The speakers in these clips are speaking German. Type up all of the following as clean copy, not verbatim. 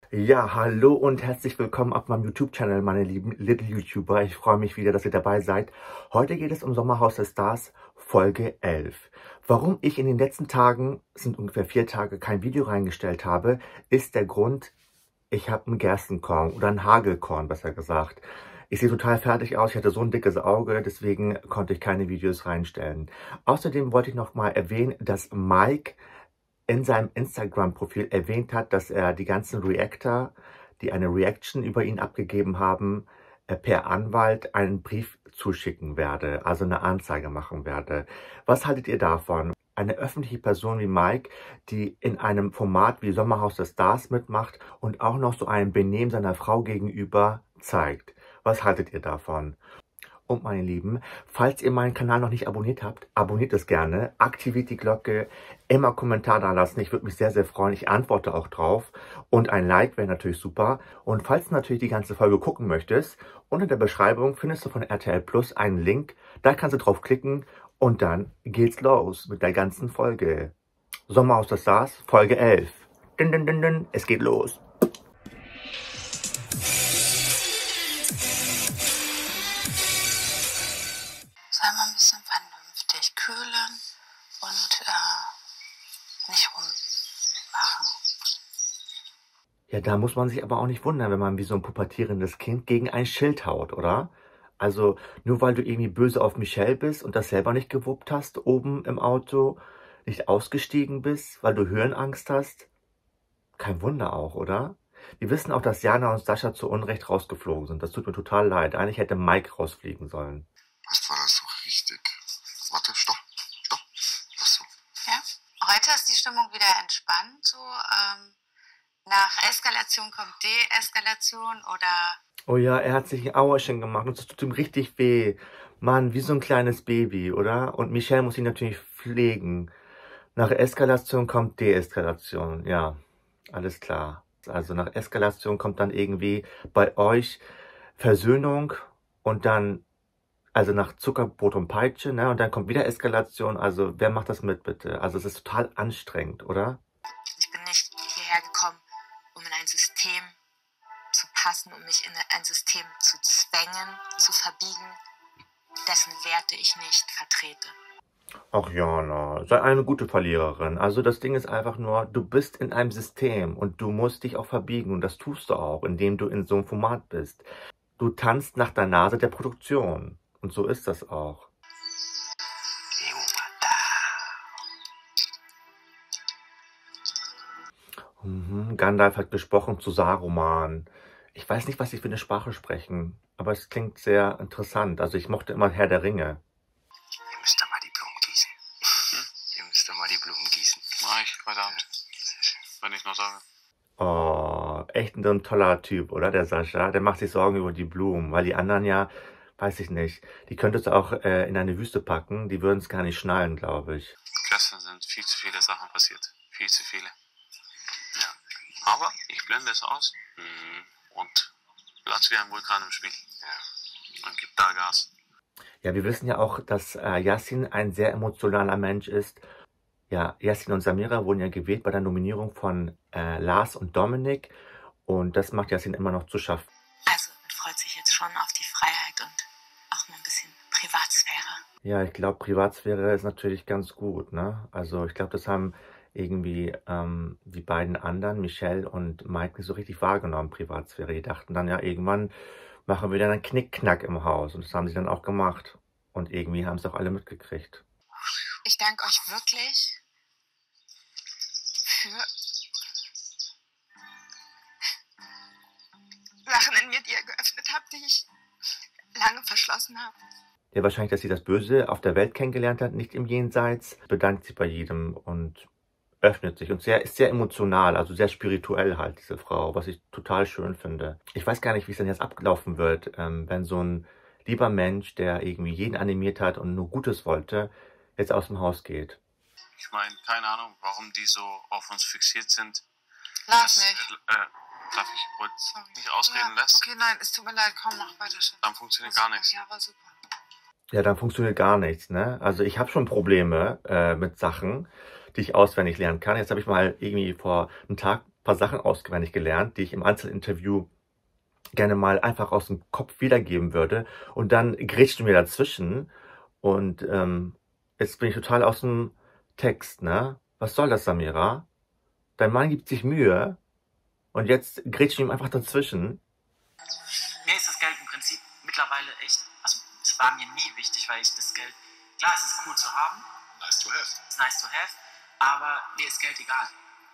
Ja, hallo und herzlich willkommen auf meinem YouTube-Channel, meine lieben Little YouTuber. Ich freue mich wieder, dass ihr dabei seid. Heute geht es um Sommerhaus der Stars, Folge 11. Warum ich in den letzten Tagen, es sind ungefähr 4 Tage, kein Video reingestellt habe, ist der Grund, ich habe ein Gerstenkorn oder ein Hagelkorn, besser gesagt. Ich sehe total fertig aus, ich hatte so ein dickes Auge, deswegen konnte ich keine Videos reinstellen. Außerdem wollte ich noch mal erwähnen, dass Mike in seinem Instagram-Profil erwähnt hat, dass er die ganzen Reactor, die eine Reaction über ihn abgegeben haben, per Anwalt einen Brief zuschicken werde, also eine Anzeige machen werde. Was haltet ihr davon? Eine öffentliche Person wie Mike, die in einem Format wie Sommerhaus der Stars mitmacht und auch noch so ein Benehmen seiner Frau gegenüber zeigt. Was haltet ihr davon? Und meine Lieben, falls ihr meinen Kanal noch nicht abonniert habt, abonniert es gerne, aktiviert die Glocke, immer Kommentar da lassen, ich würde mich sehr, sehr freuen, ich antworte auch drauf und ein Like wäre natürlich super. Und falls du natürlich die ganze Folge gucken möchtest, unter der Beschreibung findest du von RTL Plus einen Link, da kannst du drauf klicken und dann geht's los mit der ganzen Folge. Sommerhaus der Stars, Folge 11. Din, din, din, din, es geht los. Sei mal ein bisschen vernünftig, kühlen und nicht rummachen. Ja, da muss man sich aber auch nicht wundern, wenn man wie so ein pubertierendes Kind gegen ein Schild haut, oder? Also, nur weil du irgendwie böse auf Michelle bist und das selber nicht gewuppt hast, oben im Auto, nicht ausgestiegen bist, weil du Höhenangst hast, kein Wunder auch, oder? Wir wissen auch, dass Jana und Sascha zu Unrecht rausgeflogen sind. Das tut mir total leid. Eigentlich hätte Mike rausfliegen sollen. Was war das so richtig? Warte, stopp. Ach so. Ja? Heute ist die Stimmung wieder entspannt. So, nach Eskalation kommt Deeskalation oder... Oh ja, er hat sich ein Auerchen gemacht und das tut ihm richtig weh. Mann, wie so ein kleines Baby, oder? Und Michelle muss ihn natürlich pflegen. Nach Eskalation kommt Deeskalation. Ja, alles klar. Also nach Eskalation kommt dann irgendwie bei euch Versöhnung und dann, also nach Zuckerbrot und Peitsche, ne? Und dann kommt wieder Eskalation. Also wer macht das mit, bitte? Also es ist total anstrengend, oder? Ich bin nicht hierher gekommen, um in ein System zu passen, um mich in ein System zu zwängen, zu verbiegen, dessen Werte ich nicht vertrete. Ach Jana, sei eine gute Verliererin. Also das Ding ist einfach nur, du bist in einem System und du musst dich auch verbiegen und das tust du auch, indem du in so einem Format bist. Du tanzt nach der Nase der Produktion und so ist das auch. Gandalf hat gesprochen zu Saruman. Ich weiß nicht, was sie für eine Sprache sprechen, aber es klingt sehr interessant. Also ich mochte immer Herr der Ringe. Ihr müsst da mal die Blumen gießen. Ihr müsst da mal die Blumen gießen. Mach ich heute Abend, wenn ich noch sage. Oh, echt ein toller Typ, oder, der Sascha? Der macht sich Sorgen über die Blumen, weil die anderen ja, weiß ich nicht, die könntest du auch in eine Wüste packen, die würden es gar nicht schnallen, glaube ich. Gestern sind viel zu viele Sachen passiert. Viel zu viele. Ja. Aber ich blende es aus und lass wie ein Vulkan im Spiel. Ja. Und gib da Gas. Ja, wir wissen ja auch, dass Yassin ein sehr emotionaler Mensch ist. Ja, Yassin und Samira wurden ja gewählt bei der Nominierung von Lars und Dominik. Und das macht Yassin immer noch zu schaffen. Also man freut sich jetzt schon auf die Freiheit und auch mal ein bisschen Privatsphäre. Ja, ich glaube, Privatsphäre ist natürlich ganz gut, ne? Also ich glaube, das haben irgendwie die beiden anderen, Michelle und Mike, nicht so richtig wahrgenommen, Privatsphäre. Die dachten dann, ja, irgendwann machen wir dann einen Knickknack im Haus. Und das haben sie dann auch gemacht. Und irgendwie haben es auch alle mitgekriegt. Ich danke euch wirklich für Sachen in mir, die ihr geöffnet habt, die ich lange verschlossen habe. Ja, wahrscheinlich, dass sie das Böse auf der Welt kennengelernt hat, nicht im Jenseits, bedankt sich bei jedem und öffnet sich und ist sehr emotional, also sehr spirituell halt, diese Frau, was ich total schön finde. Ich weiß gar nicht, wie es denn jetzt ablaufen wird, wenn so ein lieber Mensch, der irgendwie jeden animiert hat und nur Gutes wollte, jetzt aus dem Haus geht. Ich meine, keine Ahnung, warum die so auf uns fixiert sind. Lars nicht. Darf ich wollte nicht ausreden Ja, lässt? okay, nein, es tut mir leid, komm, mach weiter. Schatz. Dann funktioniert gar nichts. Ja, war super. Ja, dann funktioniert gar nichts, ne? Also ich habe schon Probleme mit Sachen, die ich auswendig lernen kann. Jetzt habe ich mal irgendwie vor ein paar Sachen auswendig gelernt, die ich im Einzelinterview gerne mal einfach aus dem Kopf wiedergeben würde. Und dann grätscht du mir dazwischen und jetzt bin ich total aus dem Text, ne? Was soll das, Samira? Dein Mann gibt sich Mühe und jetzt grätscht du ihm einfach dazwischen. Mir ist das Geld im Prinzip mittlerweile echt, also es war mir nie wichtig, weil ich das Geld, klar, es ist cool zu haben. Nice to have. Es ist nice to have, aber mir ist Geld egal.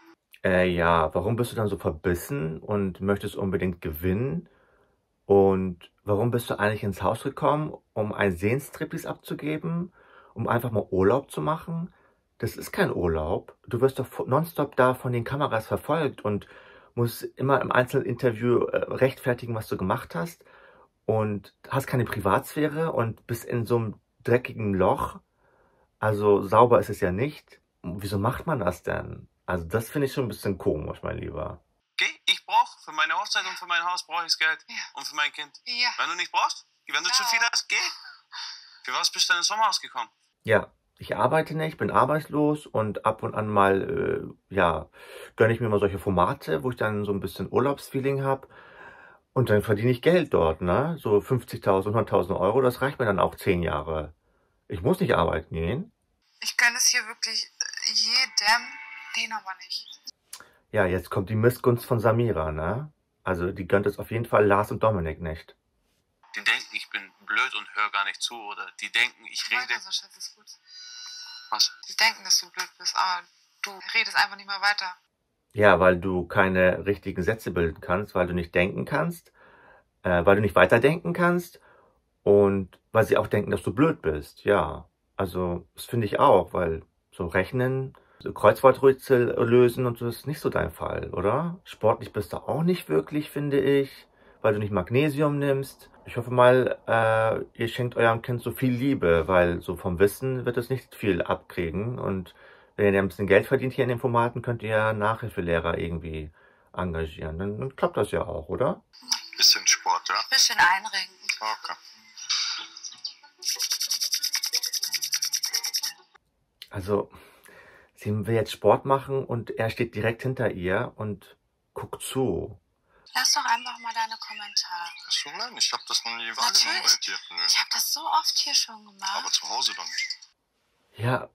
Ja, warum bist du dann so verbissen und möchtest unbedingt gewinnen? Und warum bist du eigentlich ins Haus gekommen, um einen Seelenstriptease abzugeben? Um einfach mal Urlaub zu machen? Das ist kein Urlaub. Du wirst doch nonstop da von den Kameras verfolgt und musst immer im Einzelinterview rechtfertigen, was du gemacht hast. Und hast keine Privatsphäre und bist in so einem dreckigen Loch. Also sauber ist es ja nicht. Wieso macht man das denn? Also das finde ich schon ein bisschen komisch, mein Lieber. Okay, ich brauche für meine Hochzeit und für mein Haus brauche ich das Geld. Ja. Und für mein Kind. Ja. Wenn du nicht brauchst, wenn du zu viel hast, geh. Für was bist du denn ins Sommerhaus gekommen? Ja, ich arbeite nicht, bin arbeitslos und ab und an mal, gönne ich mir mal solche Formate, wo ich dann so ein bisschen Urlaubsfeeling habe. Und dann verdiene ich Geld dort, ne? So 50.000, 100.000 Euro, das reicht mir dann auch 10 Jahre. Ich muss nicht arbeiten gehen. Ich gönne es hier wirklich jedem, den aber nicht. Ja, jetzt kommt die Missgunst von Samira, ne? Also die gönnt es auf jeden Fall Lars und Dominik nicht. Die denken, ich bin blöd und höre gar nicht zu. Oder die denken, ich rede... Weiter, Sascha, das ist gut. Was? Die denken, dass du blöd bist, aber du redest einfach nicht mehr weiter. Ja, weil du keine richtigen Sätze bilden kannst, weil du nicht denken kannst, weil du nicht weiterdenken kannst und weil sie auch denken, dass du blöd bist. Ja, also das finde ich auch, weil so rechnen, so Kreuzworträtsel lösen und so ist nicht so dein Fall, oder? Sportlich bist du auch nicht wirklich, finde ich, weil du nicht Magnesium nimmst. Ich hoffe mal, ihr schenkt eurem Kind so viel Liebe, weil so vom Wissen wird es nicht viel abkriegen. Und wenn ihr ein bisschen Geld verdient hier in den Formaten, könnt ihr ja Nachhilfelehrer irgendwie engagieren. Dann klappt das ja auch, oder? Bisschen Sport, ja? Bisschen einrenken. Okay. Also, sie will jetzt Sport machen und er steht direkt hinter ihr und guckt zu. Lass doch einfach mal deine Kommentare. So, nein, ich habe das noch nie wahrgenommen bei dir. Nö. Ich habe das so oft hier schon gemacht. Aber zu Hause doch nicht. Ja,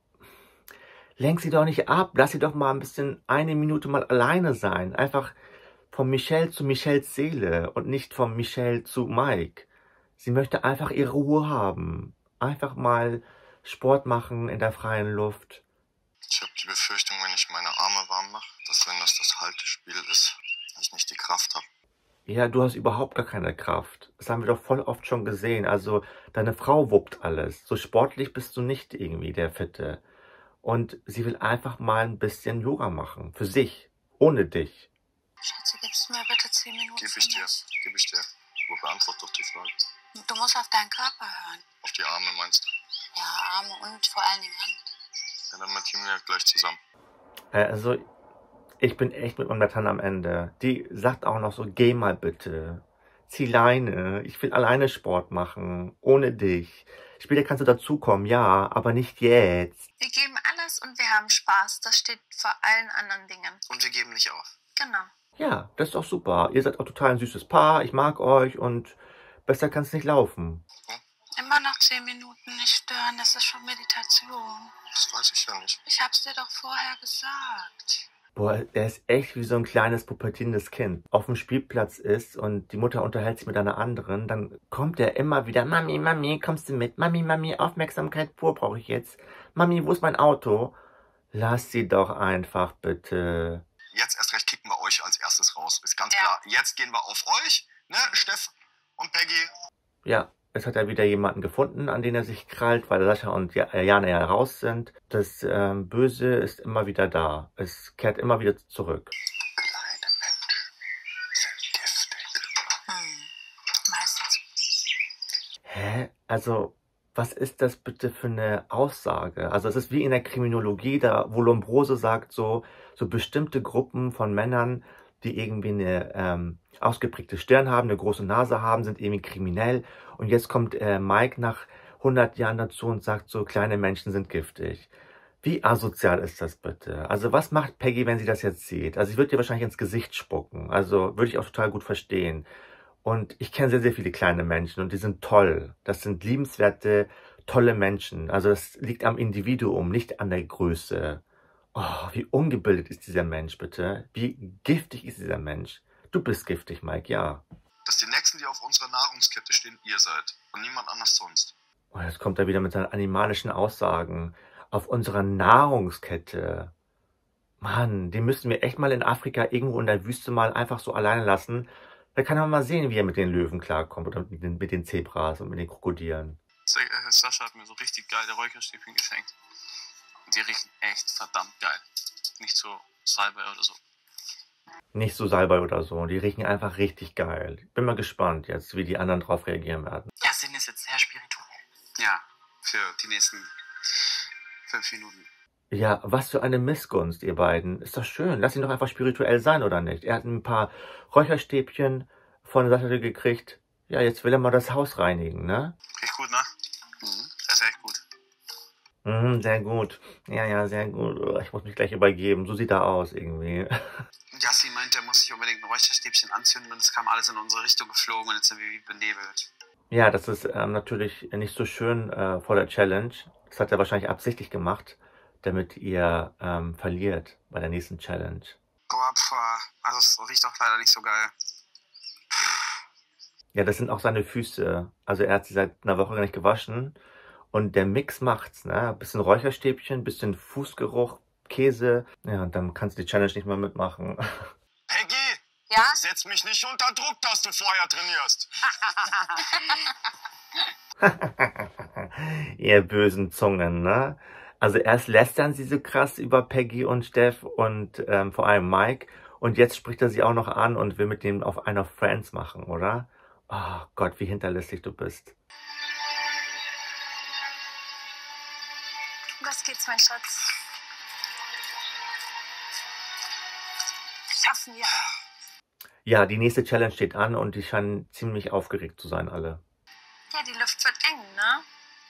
lenk sie doch nicht ab. Lass sie doch mal ein bisschen eine Minute mal alleine sein. Einfach von Michelle zu Michelles Seele und nicht von Michelle zu Mike. Sie möchte einfach ihre Ruhe haben. Einfach mal Sport machen in der freien Luft. Ich habe die Befürchtung, wenn ich meine Arme warm mache, dass wenn das Haltespiel ist, ich nicht die Kraft habe. Ja, du hast überhaupt gar keine Kraft. Das haben wir doch voll oft schon gesehen. Also, deine Frau wuppt alles. So sportlich bist du nicht irgendwie der Fitte. Und sie will einfach mal ein bisschen Yoga machen. Für sich. Ohne dich. Schatzi, gibst du mir bitte 10 Minuten? Gebe ich dir. Gebe ich dir. Aber beantworte doch die Frage. Du musst auf deinen Körper hören. Auf die Arme meinst du? Ja, Arme und vor allen Dingen Hände. Ja, dann markieren wir gleich zusammen. Also, ich bin echt mit meiner Tante am Ende. Die sagt auch noch so, geh mal bitte. Zieh Leine. Ich will alleine Sport machen. Ohne dich. Später kannst du dazukommen, ja, aber nicht jetzt. Wir geben alles und wir haben Spaß. Das steht vor allen anderen Dingen. Und wir geben nicht auf. Genau. Ja, das ist doch super. Ihr seid auch total ein süßes Paar. Ich mag euch und besser kann es nicht laufen. Immer noch 10 Minuten nicht stören. Das ist schon Meditation. Das weiß ich ja nicht. Ich hab's dir doch vorher gesagt. Boah, er ist echt wie so ein kleines pubertierendes Kind. Auf dem Spielplatz ist und die Mutter unterhält sich mit einer anderen, dann kommt er immer wieder, Mami, Mami, kommst du mit? Mami, Mami, Aufmerksamkeit pur brauche ich jetzt. Mami, wo ist mein Auto? Lass sie doch einfach, bitte. Jetzt erst recht kicken wir euch als erstes raus. Ist ganz Ja. klar. Jetzt gehen wir auf euch, ne, Steff und Peggy. Ja, jetzt hat er wieder jemanden gefunden, an den er sich krallt, weil Sascha und Jana ja raus sind. Das Böse ist immer wieder da. Es kehrt immer wieder zurück. Kleine Mensch sind giftig. Meistens. Hä? Also, was ist das bitte für eine Aussage? Also, es ist wie in der Kriminologie, da wo Lombrose sagt, so bestimmte Gruppen von Männern, die irgendwie eine ausgeprägte Stirn haben, eine große Nase haben, sind irgendwie kriminell. Und jetzt kommt Mike nach 100 Jahren dazu und sagt so, kleine Menschen sind giftig. Wie asozial ist das bitte? Also was macht Peggy, wenn sie das jetzt sieht? Also ich würde ihr wahrscheinlich ins Gesicht spucken. Also würde ich auch total gut verstehen. Und ich kenne sehr, sehr viele kleine Menschen und die sind toll. Das sind liebenswerte, tolle Menschen. Also das liegt am Individuum, nicht an der Größe. Oh, wie ungebildet ist dieser Mensch bitte? Wie giftig ist dieser Mensch? Du bist giftig, Mike, ja. Dass die Nächsten, die auf unserer Nahrungskette stehen, ihr seid und niemand anders sonst. Oh, jetzt kommt er wieder mit seinen animalischen Aussagen. Auf unserer Nahrungskette. Mann, den müssen wir echt mal in Afrika irgendwo in der Wüste mal einfach so alleine lassen. Da kann man mal sehen, wie er mit den Löwen klarkommt oder mit den Zebras und mit den Krokodilen. Sascha hat mir so richtig geile Räucherstäbchen geschenkt. Und die riechen echt verdammt geil. Nicht so Salbei oder so. Nicht so Salbei oder so. Die riechen einfach richtig geil. Bin mal gespannt jetzt, wie die anderen drauf reagieren werden. Ja, Sinn ist jetzt sehr spirituell. Ja, für die nächsten 5 Minuten. Ja, was für eine Missgunst, ihr beiden. Ist doch schön. Lass ihn doch einfach spirituell sein, oder nicht? Er hat ein paar Räucherstäbchen von Sascha gekriegt. Ja, jetzt will er mal das Haus reinigen, ne? Riecht gut, ne? Das ist echt gut. Sehr gut. Ja, sehr gut. Ich muss mich gleich übergeben. So sieht er aus irgendwie. Jassi meint, er muss sich unbedingt ein Räucherstäbchen anzünden und es kam alles in unsere Richtung geflogen und jetzt sind wir wie benebelt. Ja, das ist natürlich nicht so schön vor der Challenge. Das hat er wahrscheinlich absichtlich gemacht, damit ihr verliert bei der nächsten Challenge. Aber also es riecht auch leider nicht so geil. Ja, das sind auch seine Füße. Also er hat sie seit einer Woche gar nicht gewaschen. Und der Mix macht's, ne? Ein bisschen Räucherstäbchen, ein bisschen Fußgeruch, Käse. Ja, und dann kannst du die Challenge nicht mehr mitmachen. Peggy, Ja? setz mich nicht unter Druck, dass du vorher trainierst. Ihr bösen Zungen, ne? Also erst lästern sie so krass über Peggy und Steff und vor allem Mike. Und jetzt spricht er sie auch noch an und will mit denen auf einer Friends machen, oder? Oh Gott, wie hinterlistig du bist. Was geht's, mein Schatz? Schaffen wir. Ja, die nächste Challenge steht an und die scheinen ziemlich aufgeregt zu sein, alle. Ja, die Luft wird eng, ne?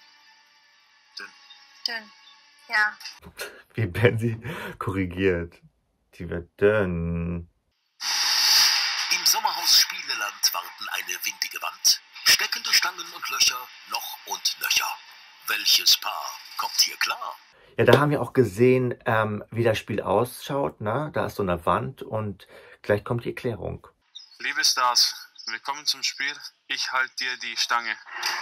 Dünn. Ja. Wie Ben sie korrigiert. Die wird dünn. Im Sommerhaus Spieleland warten eine windige Wand, steckende Stangen und Löcher, noch und nöcher. Welches Paar kommt hier klar? Ja, da haben wir auch gesehen, wie das Spiel ausschaut, ne? Da ist so eine Wand und gleich kommt die Erklärung. Liebe Stars, willkommen zum Spiel. Ich halte dir die Stange.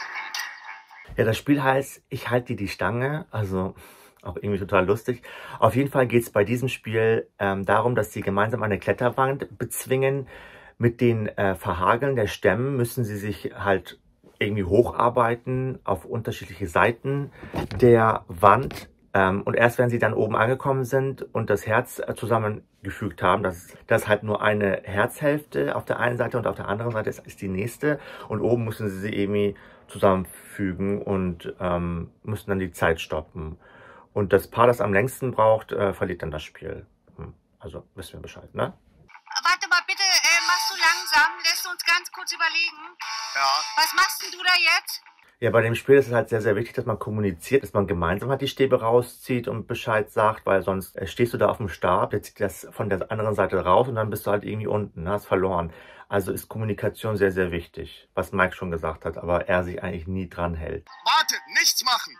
Ja, das Spiel heißt, ich halte dir die Stange, also auch irgendwie total lustig. Auf jeden Fall geht es bei diesem Spiel darum, dass sie gemeinsam eine Kletterwand bezwingen. Mit den Verhageln der Stämme müssen sie sich halt irgendwie hocharbeiten auf unterschiedliche Seiten der Wand. Und erst wenn sie dann oben angekommen sind und das Herz zusammengefügt haben, das ist halt nur eine Herzhälfte auf der einen Seite und auf der anderen Seite ist die nächste. Und oben müssen sie irgendwie zusammenfügen und müssen dann die Zeit stoppen. Und das Paar, das am längsten braucht, verliert dann das Spiel. Also wissen wir Bescheid, ne? Warte mal, bitte, machst du langsam? Lässt du uns ganz kurz überlegen? Ja. Was machst denn du da jetzt? Ja, bei dem Spiel ist es halt sehr, sehr wichtig, dass man kommuniziert, dass man gemeinsam halt die Stäbe rauszieht und Bescheid sagt, weil sonst stehst du da auf dem Stab, der zieht das von der anderen Seite raus und dann bist du halt irgendwie unten, hast verloren. Also ist Kommunikation sehr, sehr wichtig, was Mike schon gesagt hat, aber er sich eigentlich nie dran hält. Warte, nichts machen.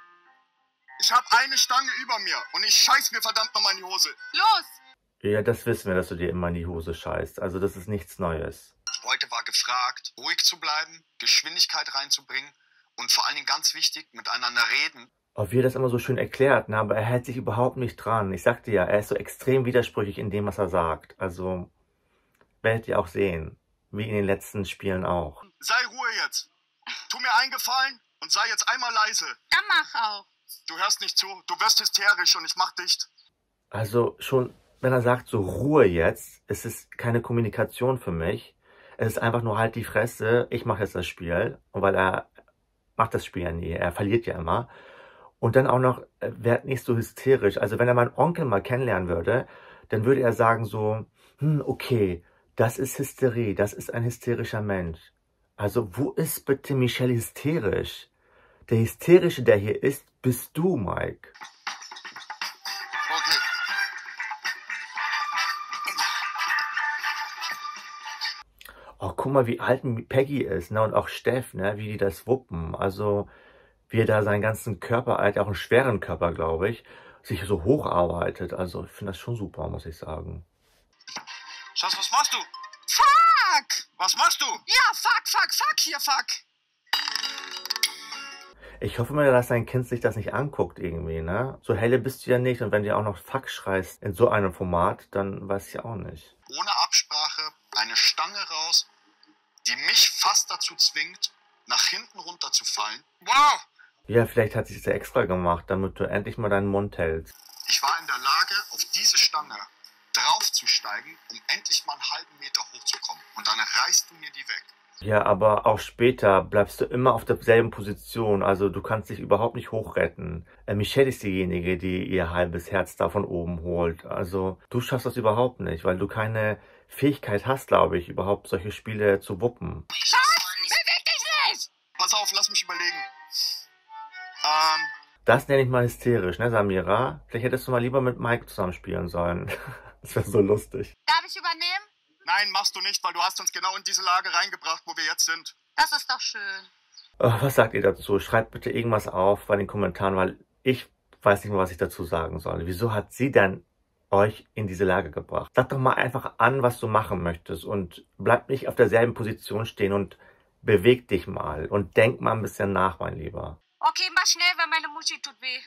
Ich habe eine Stange über mir und ich scheiß mir verdammt nochmal in die Hose. Los! Ja, das wissen wir, dass du dir immer in die Hose scheißt. Also das ist nichts Neues. Heute war gefragt, ruhig zu bleiben, Geschwindigkeit reinzubringen und vor allen Dingen ganz wichtig, miteinander reden. Auch wie er das immer so schön erklärt, ne? Aber er hält sich überhaupt nicht dran. Ich sagte ja, er ist so extrem widersprüchlich in dem, was er sagt. Also werdet ihr auch sehen, wie in den letzten Spielen auch. Sei Ruhe jetzt. Tu mir einen Gefallen und sei jetzt einmal leise. Dann mach auch. Du hörst nicht zu, du wirst hysterisch und ich mach dicht. Also schon, wenn er sagt, so Ruhe jetzt, es ist keine Kommunikation für mich. Es ist einfach nur halt die Fresse, ich mache jetzt das Spiel. Und weil er macht das Spiel ja nie, er verliert ja immer. Und dann auch noch, werd nicht so hysterisch. Also wenn er meinen Onkel mal kennenlernen würde, dann würde er sagen so, okay, das ist Hysterie, das ist ein hysterischer Mensch. Also wo ist bitte Michelle hysterisch? Der Hysterische, der hier ist, bist du, Mike. Oh, guck mal, wie alt Peggy ist, ne? Und auch Steff, ne? Wie die das wuppen. Also, wie er da seinen ganzen Körper, auch einen schweren Körper, glaube ich, sich so hocharbeitet. Also, ich finde das schon super, muss ich sagen. Schatz, was machst du? Fuck! Was machst du? Ja, fuck, hier, fuck. Ich hoffe mal, dass dein Kind sich das nicht anguckt irgendwie, ne? So helle bist du ja nicht und wenn du auch noch Fuck schreist in so einem Format, dann weiß ich auch nicht. Ohne Absprache eine Stange raus, die mich fast dazu zwingt, nach hinten runterzufallen. Wow! Ja, vielleicht hat sie es ja extra gemacht, damit du endlich mal deinen Mund hältst. Ich war in der Lage, auf diese Stange draufzusteigen, um endlich mal einen halben Meter hochzukommen. Und dann reißt du mir die weg. Ja, aber auch später bleibst du immer auf derselben Position. Also du kannst dich überhaupt nicht hochretten. Michelle ist diejenige, die ihr halbes Herz da von oben holt. Also du schaffst das überhaupt nicht, weil du keine Fähigkeit hast, glaube ich, überhaupt solche Spiele zu wuppen. Schatz, beweg dich nicht! Pass auf, lass mich überlegen. Das nenne ich mal hysterisch, ne, Samira? Vielleicht hättest du mal lieber mit Mike zusammenspielen sollen. Das wäre so lustig. Darf ich übernehmen? Nein, machst du nicht, weil du hast uns genau in diese Lage reingebracht, wo wir jetzt sind. Das ist doch schön. Oh, was sagt ihr dazu? Schreibt bitte irgendwas auf bei den Kommentaren, weil ich weiß nicht mehr, was ich dazu sagen soll. Wieso hat sie denn euch in diese Lage gebracht? Sag doch mal einfach an, was du machen möchtest und bleib nicht auf derselben Position stehen und beweg dich mal und denk mal ein bisschen nach, mein Lieber. Okay, mach schnell, weil meine Muschi tut weh.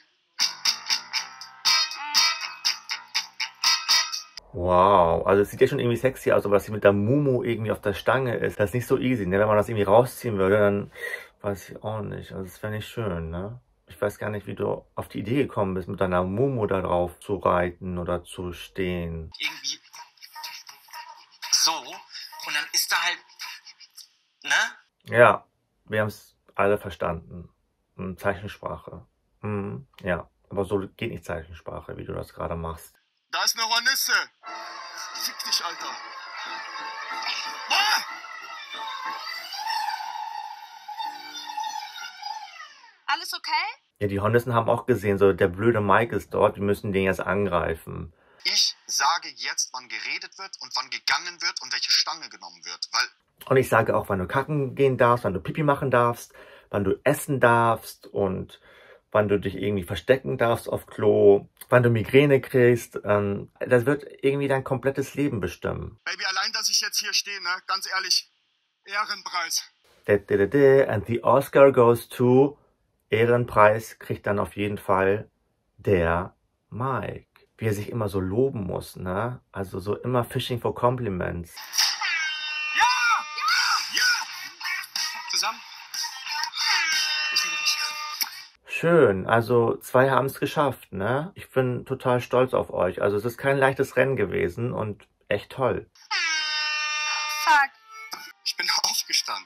Wow, also es sieht ja schon irgendwie sexy aus, aber dass sie mit der Mumu irgendwie auf der Stange ist, das ist nicht so easy, ne? Wenn man das irgendwie rausziehen würde, dann weiß ich auch nicht. Also das wäre nicht schön, ne? Ich weiß gar nicht, wie du auf die Idee gekommen bist, mit deiner Mumu da drauf zu reiten oder zu stehen. Irgendwie so. Und dann ist da halt, ne? Ja, wir haben es alle verstanden. Zeichensprache. Ja, aber so geht nicht Zeichensprache, wie du das gerade machst. Da ist eine Hornisse. Fick dich, Alter. Ah! Alles okay? Ja, die Hornissen haben auch gesehen, so der blöde Mike ist dort, wir müssen den jetzt angreifen. Ich sage jetzt, wann geredet wird und wann gegangen wird und welche Stange genommen wird, weil... Und ich sage auch, wann du kacken gehen darfst, wann du Pipi machen darfst, wann du essen darfst und wann du dich irgendwie verstecken darfst auf Klo, wann du Migräne kriegst. Das wird irgendwie dein komplettes Leben bestimmen. Baby, allein, dass ich jetzt hier stehe, ne? Ganz ehrlich, Ehrenpreis. And the Oscar goes to... Ehrenpreis kriegt dann auf jeden Fall der Mike. Wie er sich immer so loben muss, ne? Also so immer fishing for compliments. Ja! Ja! Ja! Zusammen. Ist wieder richtig. Schön, also 2 haben es geschafft, ne? Ich bin total stolz auf euch. Also es ist kein leichtes Rennen gewesen und echt toll. Fuck. Ich bin aufgestanden.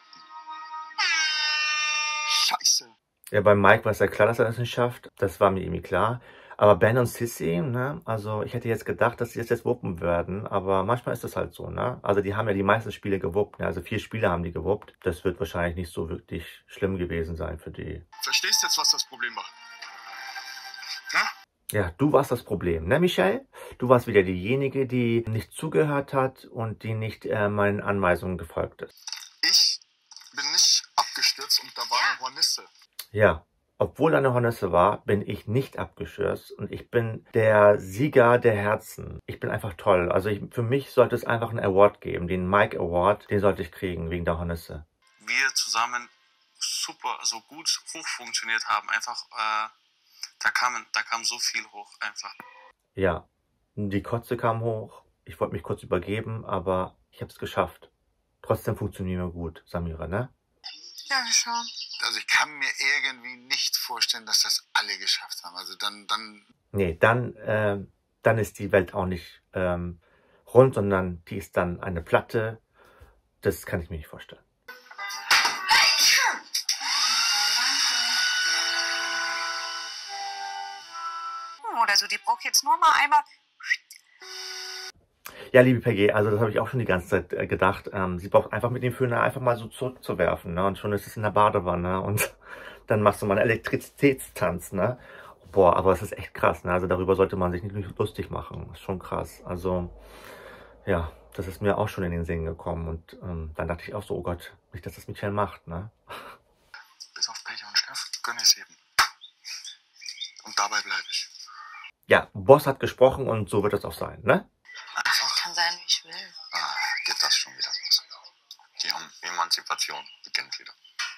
Scheiße. Ja, bei Mike war es ja klar, dass er das nicht schafft. Das war mir irgendwie klar. Aber Ben und Sissy, ne? Also ich hätte jetzt gedacht, dass sie das jetzt wuppen werden. Aber manchmal ist das halt so, ne? Also die haben ja die meisten Spiele gewuppt. Ne? Also 4 Spiele haben die gewuppt. Das wird wahrscheinlich nicht so wirklich schlimm gewesen sein für die. Verstehst jetzt, was das Problem war? Na? Ja, du warst das Problem, ne, Michelle? Du warst wieder diejenige, die nicht zugehört hat und die nicht meinen Anweisungen gefolgt ist. Ich bin nicht abgestürzt und da war eine Hornisse. Ja, obwohl da eine Hornisse war, bin ich nicht abgestürzt und ich bin der Sieger der Herzen. Ich bin einfach toll. Also für mich sollte es einfach einen Award geben, den Mike Award, den sollte ich kriegen wegen der Hornisse. Wir zusammen super, so gut hoch funktioniert haben, einfach, da kam so viel hoch einfach. Ja, die Kotze kam hoch, ich wollte mich kurz übergeben, aber ich habe es geschafft. Trotzdem funktionieren wir gut, Samira, ne? Ja, wir schauen. Also ich kann mir irgendwie nicht vorstellen, dass das alle geschafft haben. Also dann... Nee, dann ist die Welt auch nicht rund, sondern die ist dann eine Platte. Das kann ich mir nicht vorstellen. Oder so, die braucht jetzt nur mal einmal... Ja, liebe Peggy, also das habe ich auch schon die ganze Zeit gedacht. Sie braucht einfach mit dem Föhner einfach mal so zurückzuwerfen, ne? Und schon ist es in der Badewanne und dann machst du mal einen Elektrizitätstanz, ne? Boah, aber es ist echt krass, ne? Also darüber sollte man sich nicht lustig machen. Das ist schon krass. Also, ja, Das ist mir auch schon in den Sinn gekommen. Und dann dachte ich auch so, oh Gott, nicht, dass das Michelle macht, ne? Bis auf Pech und Steff gönne ich es eben. Und dabei bleibe ich. Ja, Boss hat gesprochen und so wird das auch sein, ne? Ich kann sein, wie ich will. Geht das schon wieder los. Die Emanzipation beginnt wieder.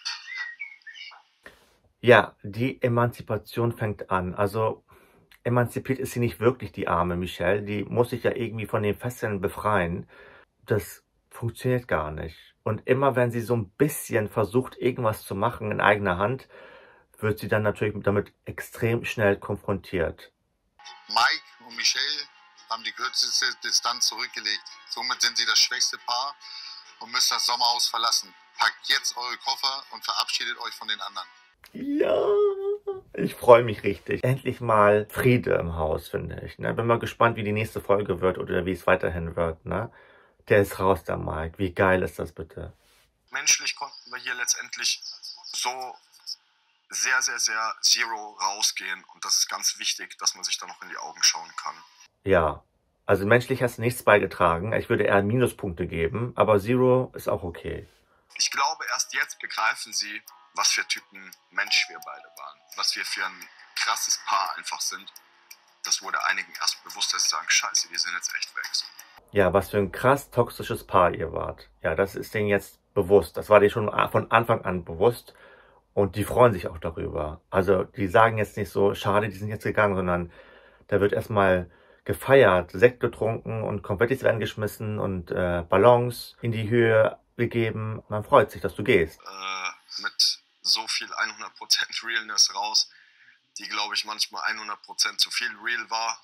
Ja, die Emanzipation fängt an. Also emanzipiert ist sie nicht wirklich, die arme Michelle. Die muss sich ja irgendwie von den Fesseln befreien. Das funktioniert gar nicht. Und immer wenn sie so ein bisschen versucht, irgendwas zu machen in eigener Hand, wird sie dann natürlich damit extrem schnell konfrontiert. Mike und Michelle haben die kürzeste Distanz zurückgelegt. Somit sind sie das schwächste Paar und müsst das Sommerhaus verlassen. Packt jetzt eure Koffer und verabschiedet euch von den anderen. Ja, ich freue mich richtig. Endlich mal Friede im Haus, finde ich. Ne? Bin mal gespannt, wie die nächste Folge wird oder wie es weiterhin wird. Ne? Der ist raus, der Mike. Wie geil ist das bitte? Menschlich konnten wir hier letztendlich so sehr, sehr, sehr Zero rausgehen. Und das ist ganz wichtig, dass man sich da noch in die Augen schauen kann. Ja, also menschlich hast du nichts beigetragen. Ich würde eher Minuspunkte geben, aber Zero ist auch okay. Ich glaube, erst jetzt begreifen sie, was für Typen Mensch wir beide waren. Was wir für ein krasses Paar einfach sind. Das wurde einigen erst bewusst, dass sie sagen, scheiße, wir sind jetzt echt weg. Ja, was für ein krass toxisches Paar ihr wart. Ja, das ist denen jetzt bewusst. Das war denen schon von Anfang an bewusst. Und die freuen sich auch darüber. Also die sagen jetzt nicht so, schade, die sind jetzt gegangen, sondern da wird erstmal gefeiert, Sekt getrunken und Konfettis werden geschmissen und Ballons in die Höhe gegeben. Man freut sich, dass du gehst. Mit so viel 100% Realness raus, die, glaube ich, manchmal 100% zu viel real war.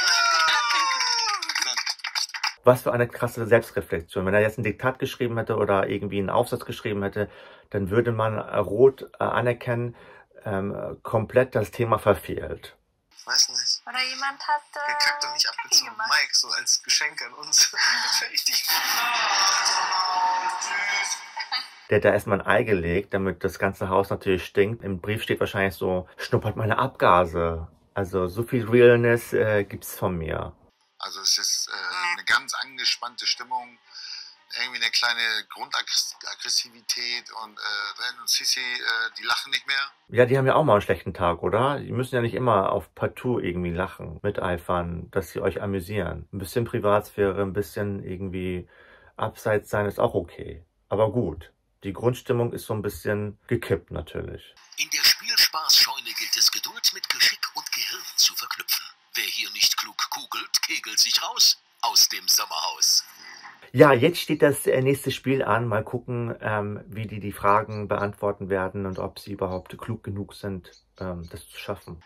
Was für eine krasse Selbstreflexion. Wenn er jetzt ein Diktat geschrieben hätte oder irgendwie einen Aufsatz geschrieben hätte, dann würde man rot anerkennen, komplett das Thema verfehlt. Weiß nicht. Oder jemand hat Gekackt und nicht abgezogen. gemacht. Mike, so als Geschenk an uns. Das wäre richtig gut. Der hat da erstmal ein Ei gelegt, damit das ganze Haus natürlich stinkt. Im Brief steht wahrscheinlich so, schnuppert meine Abgase. Also so viel Realness gibt's von mir. Also es ist eine ganz angespannte Stimmung. Irgendwie eine kleine Grundaggressivität und Ren und Sissi, die lachen nicht mehr. Ja, die haben ja auch mal einen schlechten Tag, oder? Die müssen ja nicht immer auf partout irgendwie lachen, miteifern, dass sie euch amüsieren. Ein bisschen Privatsphäre, ein bisschen irgendwie abseits sein ist auch okay. Aber gut, die Grundstimmung ist so ein bisschen gekippt natürlich. In der Spielspaßscheune gilt es, Geduld mit Geschick und Gehirn zu verknüpfen. Wer hier nicht klug kugelt, kegelt sich raus aus dem Sommerhaus. Ja, jetzt steht das nächste Spiel an. Mal gucken, wie die Fragen beantworten werden und ob sie überhaupt klug genug sind, das zu schaffen.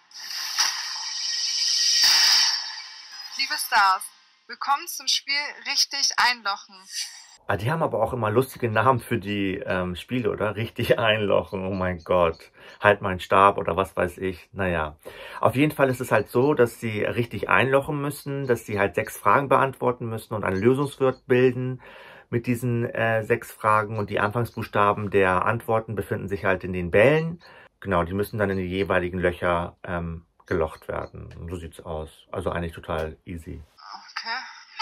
Liebe Stars, willkommen zum Spiel Richtig einlochen. Ah, die haben aber auch immer lustige Namen für die Spiele, oder? Richtig einlochen, oh mein Gott. Halt meinen Stab oder was weiß ich. Naja, auf jeden Fall ist es halt so, dass sie richtig einlochen müssen, dass sie halt 6 Fragen beantworten müssen und ein Lösungswort bilden mit diesen 6 Fragen. Und die Anfangsbuchstaben der Antworten befinden sich halt in den Bällen. Genau, die müssen dann in die jeweiligen Löcher gelocht werden. Und so sieht's aus. Also eigentlich total easy. Okay.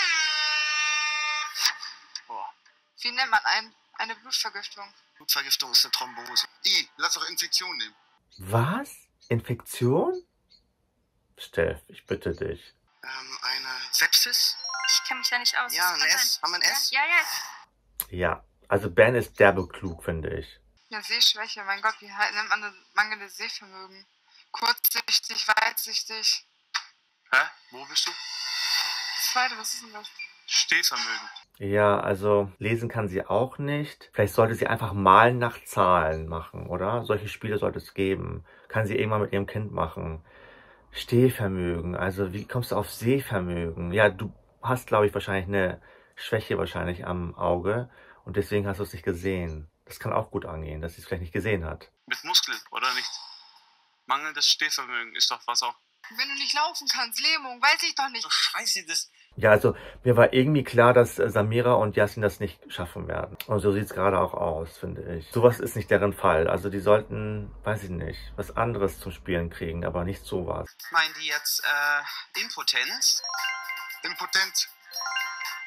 Wie nennt man eine Blutvergiftung? Blutvergiftung ist eine Thrombose. Lass doch Infektion nehmen. Was? Infektion? Steff, ich bitte dich. Eine Sepsis? Ich kenne mich da nicht aus. Ja, Das ein kann S. sein. Haben wir ein S? Ja, ja. Ja, also Ben ist derbe klug, finde ich. Ja, Sehschwäche. Mein Gott, wie nennt man das mangelndes Sehvermögen? Kurzsichtig, weitsichtig. Hä? Wo bist du? Das zweite, was ist denn das? Stehvermögen. Ja, also lesen kann sie auch nicht. Vielleicht sollte sie einfach Malen nach Zahlen machen, oder? Solche Spiele sollte es geben. Kann sie irgendwann mit ihrem Kind machen. Stehvermögen, also wie kommst du auf Sehvermögen? Ja, du hast, glaube ich, wahrscheinlich eine Schwäche wahrscheinlich am Auge und deswegen hast du es nicht gesehen. Das kann auch gut angehen, dass sie es vielleicht nicht gesehen hat. Mit Muskeln, oder nicht? Mangelndes Stehvermögen ist doch was auch. Wenn du nicht laufen kannst, Lähmung, weiß ich doch nicht. So scheiße, das. Ja, also mir war irgendwie klar, dass Samira und Yassin das nicht schaffen werden. Und so sieht es gerade auch aus, finde ich. Sowas ist nicht deren Fall. Also die sollten, weiß ich nicht, was anderes zum Spielen kriegen, aber nicht sowas. Meinen die jetzt Impotenz? Impotent?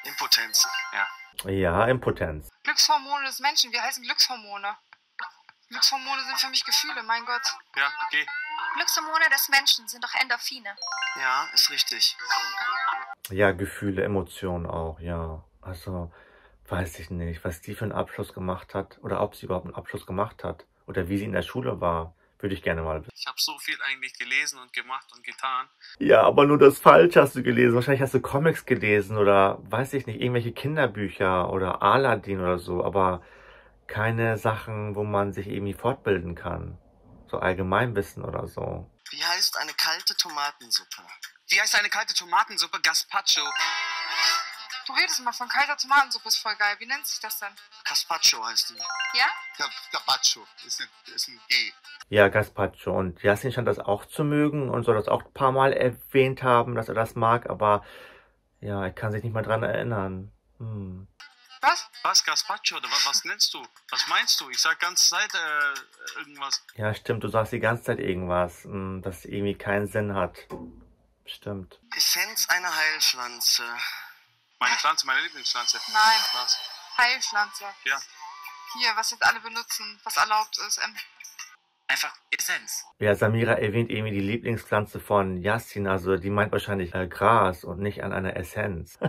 Impotenz. Ja. Ja, Impotenz. Glückshormone des Menschen. Wir heißen Glückshormone. Glückshormone sind für mich Gefühle, mein Gott. Ja, geh. Glückshormone des Menschen sind doch Endorphine. Ja, ist richtig. Ja, Gefühle, Emotionen auch, ja. Also, weiß ich nicht, was die für einen Abschluss gemacht hat oder ob sie überhaupt einen Abschluss gemacht hat oder wie sie in der Schule war, würde ich gerne mal wissen. Ich habe so viel eigentlich gelesen und gemacht und getan. Ja, aber nur das Falsche hast du gelesen. Wahrscheinlich hast du Comics gelesen oder, weiß ich nicht, irgendwelche Kinderbücher oder Aladdin oder so, aber keine Sachen, wo man sich irgendwie fortbilden kann. So Allgemeinwissen oder so. Wie heißt eine kalte Tomatensuppe? Wie heißt eine kalte Tomatensuppe? Gazpacho. Du redest mal von kalter Tomatensuppe, ist voll geil. Wie nennt sich das denn? Gazpacho heißt die. Ja? Gazpacho ist ein G. Ja, Gazpacho. Und Yassin scheint das auch zu mögen und soll das auch ein paar Mal erwähnt haben, dass er das mag, aber ja, er kann sich nicht mal dran erinnern. Was? Was, Gazpacho? Oder was nennst du? Was meinst du? Ich sag ganze Zeit irgendwas. Ja, stimmt, du sagst die ganze Zeit irgendwas, das irgendwie keinen Sinn hat. Stimmt. Essenz einer Heilpflanze. Meine Pflanze, meine Lieblingspflanze. Nein. Was? Heilpflanze. Ja. Hier, was jetzt alle benutzen, was erlaubt ist. Einfach Essenz. Ja, Samira erwähnt irgendwie die Lieblingspflanze von Yassin, also die meint wahrscheinlich Gras und nicht an eine Essenz.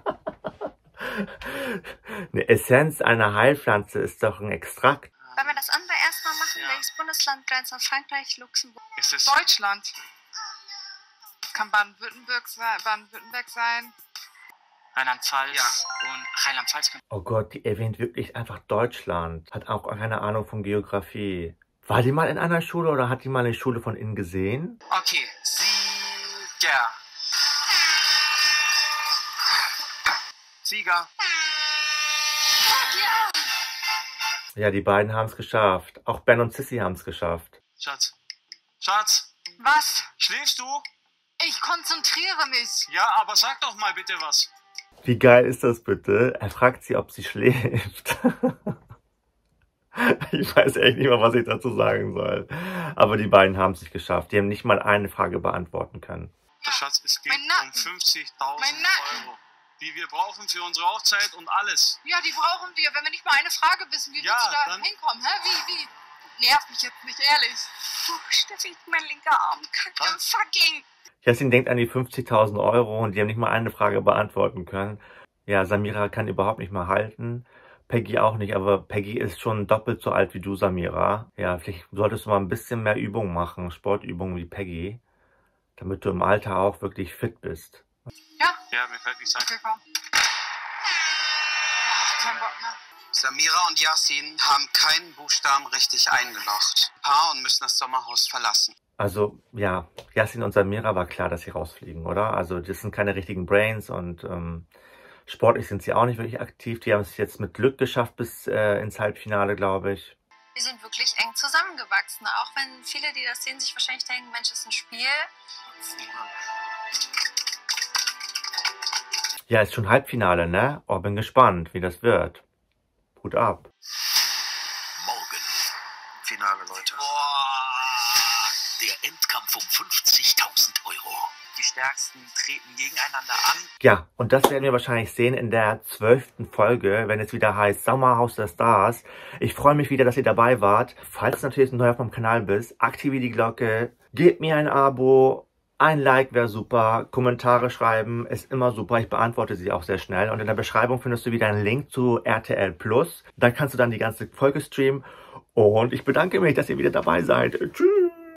Eine Essenz einer Heilpflanze ist doch ein Extrakt. Wollen wir das andere erstmal machen? Ja. Welches Bundesland grenzt an Frankreich, Luxemburg? Ist es Deutschland. Das kann Baden-Württemberg sein. Rheinland-Pfalz und Rheinland-Pfalz. Oh Gott, die erwähnt wirklich einfach Deutschland. Hat auch keine Ahnung von Geografie. War die mal in einer Schule oder hat die mal eine Schule von innen gesehen? Okay, Sieger. Sieger. Ja, die beiden haben es geschafft. Auch Ben und Sissy haben es geschafft. Schatz. Schatz, Was? schläfst du? Ich konzentriere mich. Ja, aber sag doch mal bitte was. Wie geil ist das bitte? Er fragt sie, ob sie schläft. Ich weiß echt nicht mal, was ich dazu sagen soll. Aber die beiden haben es nicht geschafft. Die haben nicht mal eine Frage beantworten können. Schatz, es geht Mein um Nacken. 50.000 Mein Nacken. Euro, die wir brauchen für unsere Hochzeit und alles. Ja, die brauchen wir, wenn wir nicht mal eine Frage wissen. Wie Ja, willst du da dann- hinkommen? Hä? Wie? Nervt mich jetzt nicht, ehrlich. Steffi, mein linker Arm kackt im fucking. Yassin denkt an die 50.000 Euro und die haben nicht mal eine Frage beantworten können. Ja, Samira kann überhaupt nicht mal halten. Peggy auch nicht, aber Peggy ist schon doppelt so alt wie du, Samira. Ja, vielleicht solltest du mal ein bisschen mehr Übungen machen, Sportübungen wie Peggy, damit du im Alter auch wirklich fit bist. Ja, mir fällt nichts ein. Okay, komm. Kein Bock mehr. Samira und Yassin haben keinen Buchstaben richtig eingelocht. Paar und müssen das Sommerhaus verlassen. Also, ja, Yassin und Samira war klar, dass sie rausfliegen, oder? Also, das sind keine richtigen Brains und sportlich sind sie auch nicht wirklich aktiv. Die haben es jetzt mit Glück geschafft bis ins Halbfinale, glaube ich. Wir sind wirklich eng zusammengewachsen. Auch wenn viele, die das sehen, sich wahrscheinlich denken, Mensch, das ist ein Spiel. Ja, ist schon Halbfinale, ne? Oh, bin gespannt, wie das wird. Hut ab. Morgen. Finale, Leute. Der Endkampf um 50.000 Euro. Die Stärksten treten gegeneinander an. Ja, und das werden wir wahrscheinlich sehen in der 12. Folge, wenn es wieder heißt Sommerhaus der Stars. Ich freue mich wieder, dass ihr dabei wart. Falls du natürlich neu auf meinem Kanal bist, aktiviere die Glocke, gebt mir ein Abo, ein Like wäre super, Kommentare schreiben ist immer super, ich beantworte sie auch sehr schnell. Und in der Beschreibung findest du wieder einen Link zu RTL Plus. Da kannst du dann die ganze Folge streamen. Und ich bedanke mich, dass ihr wieder dabei seid. Tschüss!